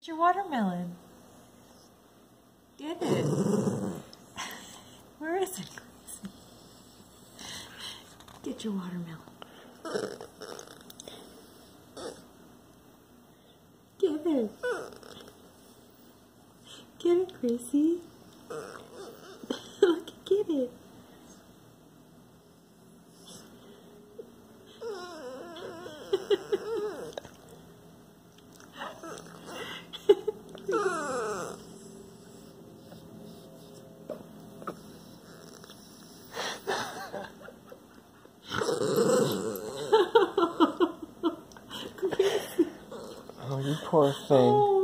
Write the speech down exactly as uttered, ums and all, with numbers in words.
Get your watermelon. Get it. Where is it? Get your watermelon. Get it. Get it, Gracie. Look, get it. Oh, you poor thing. Oh.